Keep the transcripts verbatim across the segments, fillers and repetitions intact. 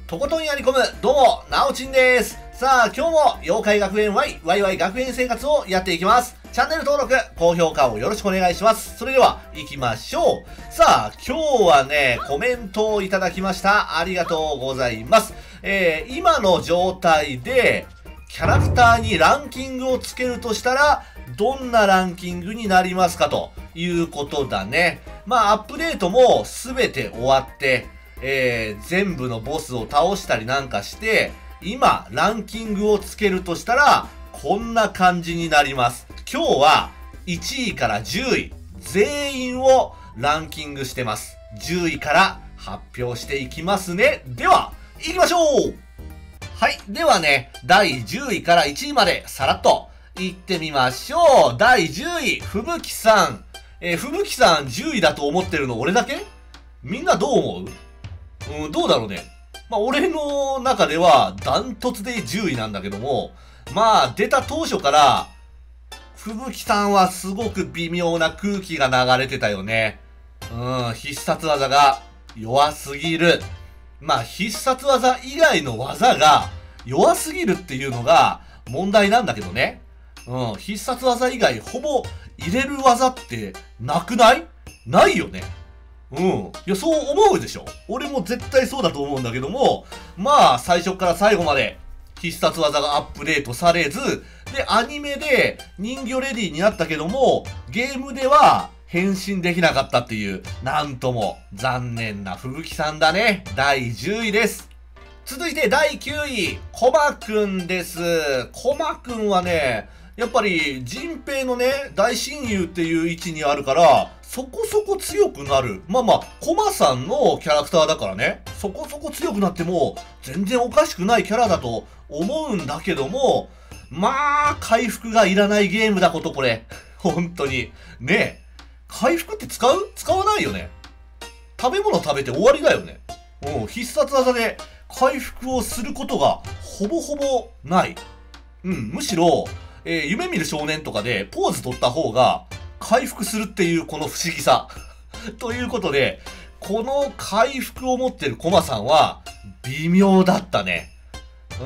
とことんやり込む、どうも、なおちんです。さあ、今日も妖怪学園 Y、ワイワイ学園生活をやっていきます。チャンネル登録、高評価をよろしくお願いします。それでは、行きましょう。さあ、今日はね、コメントをいただきました。ありがとうございます。えー、今の状態で、キャラクターにランキングをつけるとしたら、どんなランキングになりますかということだね。まあ、アップデートもすべて終わって、えー、全部のボスを倒したりなんかして、今、ランキングをつけるとしたら、こんな感じになります。今日はいちいからじゅうい、全員をランキングしてます。じゅういから発表していきますね。では、行きましょう。はい。ではね、だいじゅういからいちいまでさらっと行ってみましょう。だいじゅうい、ふぶきさん。えー、ふぶきさんじゅういだと思ってるの俺だけ？みんなどう思う？うん、どうだろうね。まあ、俺の中ではダントツでじゅういなんだけども、まあ、出た当初から、ふぶきさんはすごく微妙な空気が流れてたよね。うん、必殺技が弱すぎる。まあ、必殺技以外の技が弱すぎるっていうのが問題なんだけどね。うん、必殺技以外ほぼ入れる技ってなくない？ないよね。うん。いや、そう思うでしょ？俺も絶対そうだと思うんだけども、まあ、最初から最後まで必殺技がアップデートされず、で、アニメで人魚レディになったけども、ゲームでは変身できなかったっていう、なんとも残念なふぶきさんだね。だいじゅういです。続いてだいきゅうい、コマくんです。コマくんはね、やっぱり、人平のね、大親友っていう位置にあるから、そこそこ強くなる。まあまあ、コマさんのキャラクターだからね、そこそこ強くなっても、全然おかしくないキャラだと思うんだけども、まあ、回復がいらないゲームだこと、これ。本当に。ねえ。回復って使う？使わないよね。食べ物食べて終わりだよね。うん、必殺技で回復をすることがほぼほぼない。うん、むしろ、えー、夢見る少年とかでポーズ取った方が回復するっていうこの不思議さ。ということで、この回復を持ってるコマさんは微妙だったね。うん、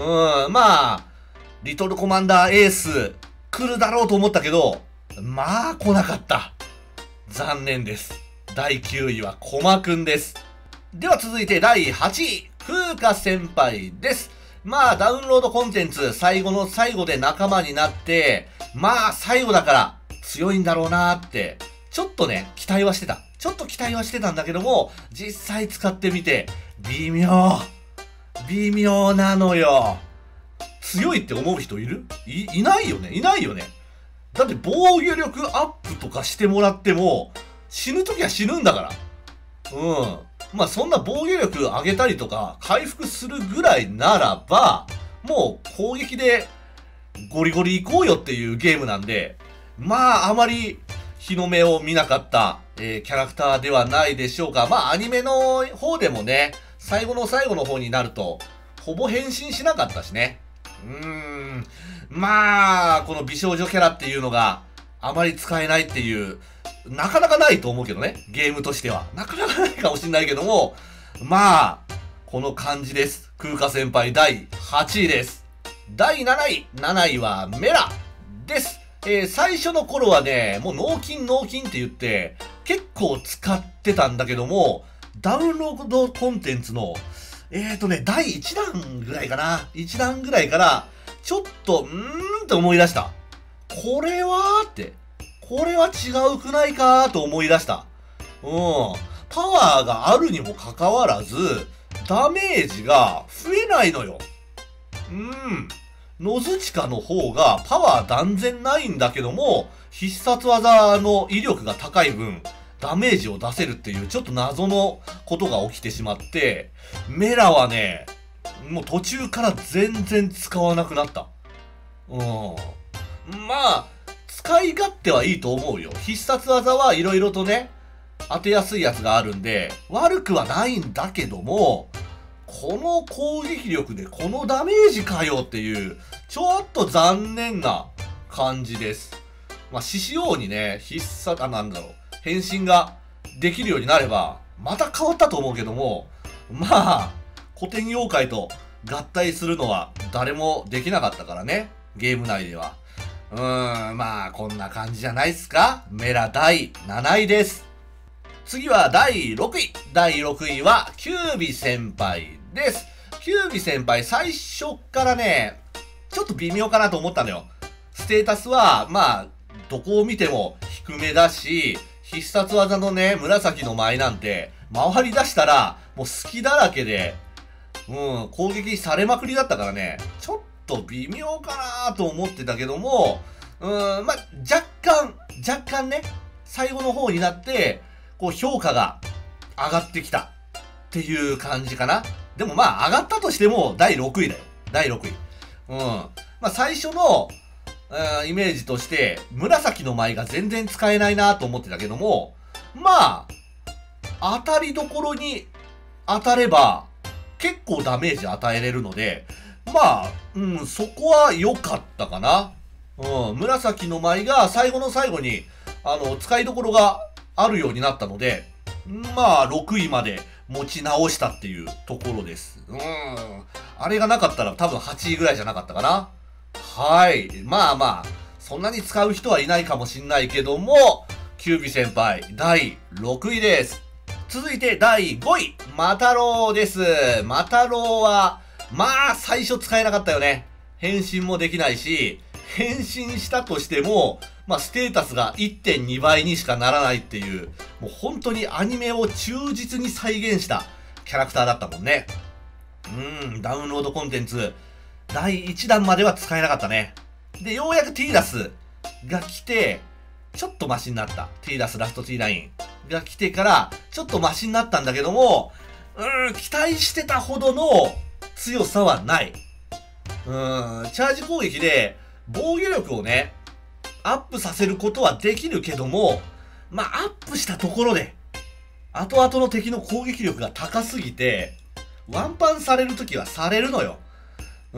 まあ、リトルコマンダーエース来るだろうと思ったけど、まあ来なかった。残念です。だいきゅういはコマくんです。では続いてだいはちい、風花先輩です。まあダウンロードコンテンツ最後の最後で仲間になって、まあ最後だから強いんだろうなーって、ちょっとね、期待はしてた。ちょっと期待はしてたんだけども、実際使ってみて、微妙。微妙なのよ。強いって思う人いる？い、いないよね。いないよね。だって防御力アップとかしてもらっても、死ぬときは死ぬんだから。うん。まあそんな防御力上げたりとか回復するぐらいならば、もう攻撃でゴリゴリ行こうよっていうゲームなんで、まああまり日の目を見なかった、えー、キャラクターではないでしょうか。まあアニメの方でもね、最後の最後の方になると、ほぼ変身しなかったしね。うーん。まあ、この美少女キャラっていうのがあまり使えないっていう、なかなかないと思うけどね。ゲームとしては。なかなかないかもしれないけども、まあ、この感じです。空花先輩だいはちいです。だいなない、なないはメラです。えー、最初の頃はね、もう納金納金って言って、結構使ってたんだけども、ダウンロードコンテンツの、えーとね、だいいちだんぐらいかな。いちだんぐらいから、ちょっと、うーんって思い出した。これはって。これは違うくないかと思い出した。うん。パワーがあるにもかかわらず、ダメージが増えないのよ。うん。ノズチカの方がパワー断然ないんだけども、必殺技の威力が高い分、ダメージを出せるっていうちょっと謎のことが起きてしまって、メラはね、もう途中から全然使わなくなった。うん。まあ、使い勝手はいいと思うよ。必殺技はいろいろとね、当てやすいやつがあるんで、悪くはないんだけども、この攻撃力でこのダメージかよっていう、ちょっと残念な感じです。まあ、獅子王にね、必殺、あ、なんだろう、変身ができるようになれば、また変わったと思うけども、まあ、 古典妖怪と合体するのは誰もできなかったからね。ゲーム内では。うーん、まあ、こんな感じじゃないっすか。メラだいなないです。次はだいろくい。だいろくいは、キュービ先輩です。キュービ先輩、最初からね、ちょっと微妙かなと思ったのよ。ステータスは、まあ、どこを見ても低めだし、必殺技のね、紫の舞なんて、回り出したら、もう好きだらけで、うん、攻撃されまくりだったからね、ちょっと微妙かなと思ってたけども、うん、まあ、若干、若干ね、最後の方になって、こう評価が上がってきたっていう感じかな。でもまあ、上がったとしてもだいろくいだよ。だいろくい。うん。まあ、最初の、イメージとして、紫の舞が全然使えないなと思ってたけども、まあ、当たりどころに当たれば、結構ダメージ与えれるので、まあ、うん、そこは良かったかな。うん、紫の舞が最後の最後に、あの、使いどころがあるようになったので、まあ、ろくいまで持ち直したっていうところです。うん。あれがなかったら多分はちいぐらいじゃなかったかな。はい。まあまあ、そんなに使う人はいないかもしんないけども、キュービ先輩、だいろくいです。続いてだいごい、マタロウです。マタロウは、まあ、最初使えなかったよね。変身もできないし、変身したとしても、まあ、ステータスが いってんに 倍にしかならないっていう、もう本当にアニメを忠実に再現したキャラクターだったもんね。うん、ダウンロードコンテンツ、だいいちだんまでは使えなかったね。で、ようやくティーダスが来て、ちょっとマシになった。ティーダスラスト ティーナイン が来てから、ちょっとマシになったんだけども、うーん、期待してたほどの強さはない。うーん、チャージ攻撃で防御力をね、アップさせることはできるけども、まあ、アップしたところで、後々の敵の攻撃力が高すぎて、ワンパンされるときはされるのよ。うん。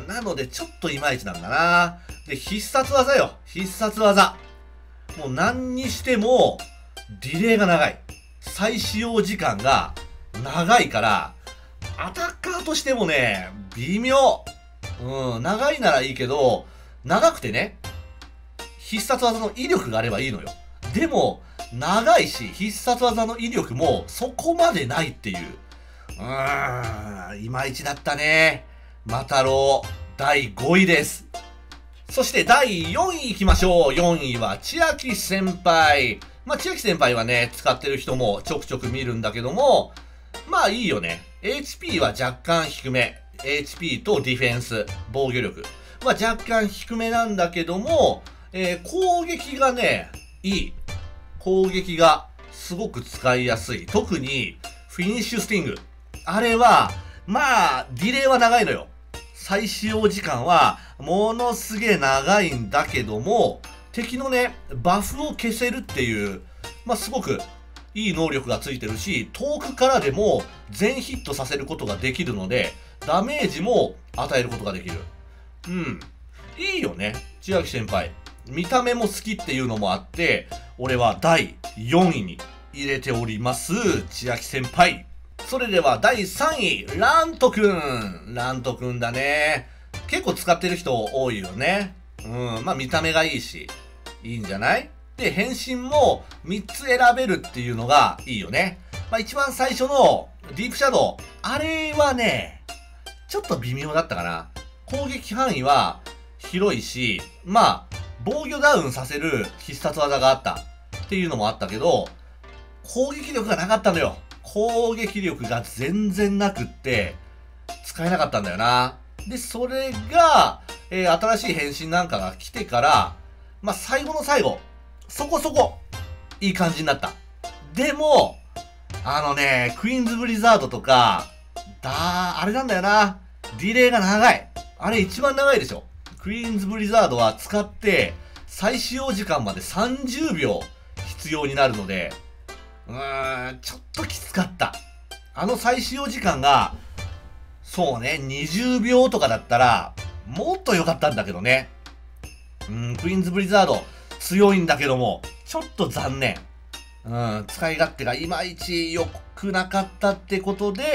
なので、ちょっといまいちなんだな。で、必殺技よ。必殺技。もう何にしても、ディレイが長い。再使用時間が長いから、アタッカーとしてもね、微妙。うん。長いならいいけど、長くてね、必殺技の威力があればいいのよ。でも、長いし、必殺技の威力もそこまでないっていう。うーん、いまいちだったね。マタロウ、だいごいです。そしてだいよんい行きましょう。よんいは千秋先輩。まあ、千秋先輩はね、使ってる人もちょくちょく見るんだけども、まあいいよね。エイチピー は若干低め。エイチピー とディフェンス、防御力。まあ若干低めなんだけども、えー、攻撃がね、いい。攻撃がすごく使いやすい。特に、フィニッシュスティング。あれは、まあ、ディレイは長いのよ。再使用時間は、ものすげえ長いんだけども、敵のね、バフを消せるっていう、まあすごくいい能力がついてるし、遠くからでも全ヒットさせることができるので、ダメージも与えることができる。うん。いいよね、千秋先輩。見た目も好きっていうのもあって、俺はだいよんいに入れております。千秋先輩。それではだいさんい、ラントくん。ラントくんだね。結構使ってる人多いよね。うん、まあ見た目がいいし、いいんじゃない？で、変身もみっつ選べるっていうのがいいよね。まあ一番最初のディープシャドウ。あれはね、ちょっと微妙だったかな。攻撃範囲は広いし、まあ、防御ダウンさせる必殺技があったっていうのもあったけど、攻撃力がなかったのよ。攻撃力が全然なくって、使えなかったんだよな。で、それが、えー、新しい変身なんかが来てから、まあ、最後の最後、そこそこ、いい感じになった。でも、あのね、クイーンズブリザードとか、だあれなんだよな。ディレイが長い。あれ一番長いでしょ。クイーンズブリザードは使って、再使用時間までさんじゅうびょう必要になるので、うーん、ちょっときつかった。あの再使用時間が、そうね、にじゅうびょうとかだったら、もっと良かったんだけどね。うん、クイーンズブリザード、強いんだけども、ちょっと残念。うん、使い勝手がいまいち良くなかったってことで、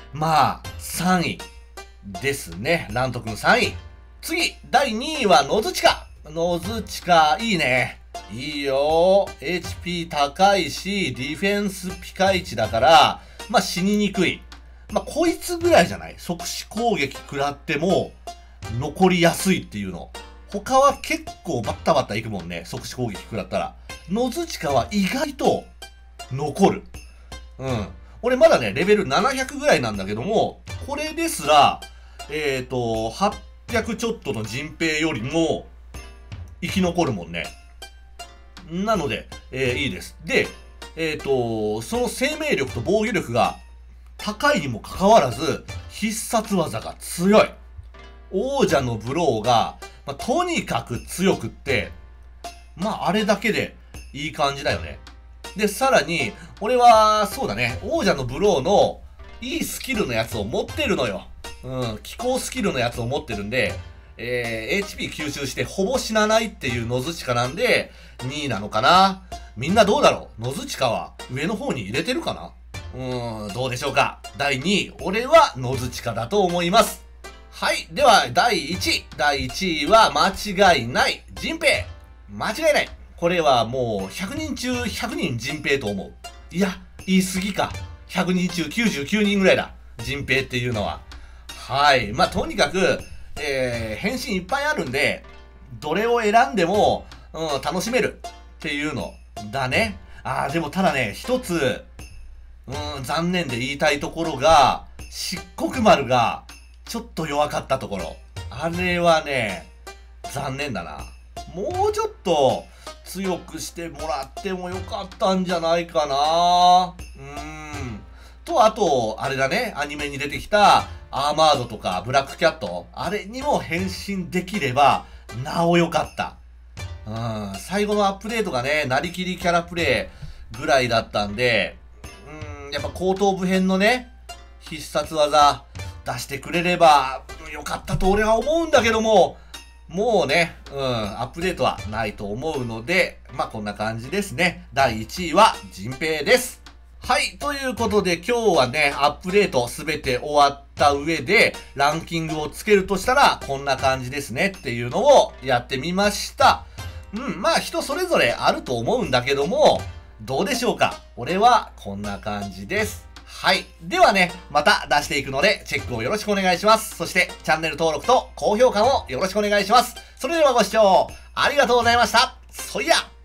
まあ、さんいですね。ラント君さんい。次、だいにいはノズチカ。ノズチカ、いいね。いいよ。エイチピー 高いし、ディフェンスピカイチだから、まあ死ににくい。まあこいつぐらいじゃない？即死攻撃食らっても、残りやすいっていうの。他は結構バッタバッタいくもんね。即死攻撃食らったら。ノズチカは意外と残る。うん。俺まだね、レベルななひゃくぐらいなんだけども、これですら、えっと、はっぴゃくちょっとの陣平よりも、生き残るもんね。なので、えー、いいです。で、えっと、その生命力と防御力が高いにもかかわらず、必殺技が強い。王者のブローが、まあ、とにかく強くって、まあ、あれだけでいい感じだよね。で、さらに、俺は、そうだね、王者のブローのいいスキルのやつを持ってるのよ。うん、気候スキルのやつを持ってるんで、えー、エイチピー 吸収してほぼ死なないっていうノズチカなんで、にいなのかな。みんなどうだろう？ノズチカは上の方に入れてるかな？うーん、どうでしょうか？だいにい、俺はノズチカだと思います。はい。では、だいいちい。だいいちいは間違いない。ジンペイ。間違いない。これはもうひゃくにん中ひゃくにんジンペイと思う。いや、言い過ぎか。ひゃくにん中きゅうじゅうきゅうにんぐらいだ。ジンペイっていうのは。はい。まあ、とにかく、えー、変身いっぱいあるんで、どれを選んでも、うん、楽しめるっていうのだね。あー、でもただね、一つ、うん、残念で言いたいところが、漆黒丸が、ちょっと弱かったところ。あれはね、残念だな。もうちょっと強くしてもらってもよかったんじゃないかな。うーん。と、あと、あれだね、アニメに出てきた、アーマードとかブラックキャット、あれにも変身できれば、なお良かった。うん、最後のアップデートがね、なりきりキャラプレイぐらいだったんで、うん、やっぱ後頭部編のね、必殺技出してくれればよかったと俺は思うんだけども、もうね、うん、アップデートはないと思うので、まあこんな感じですね。だいいちいはジンペイです。はい。ということで今日はね、アップデートすべて終わった上で、ランキングをつけるとしたら、こんな感じですねっていうのをやってみました。うん、まあ人それぞれあると思うんだけども、どうでしょうか？俺はこんな感じです。はい。ではね、また出していくので、チェックをよろしくお願いします。そして、チャンネル登録と高評価もよろしくお願いします。それではご視聴ありがとうございました。そいや！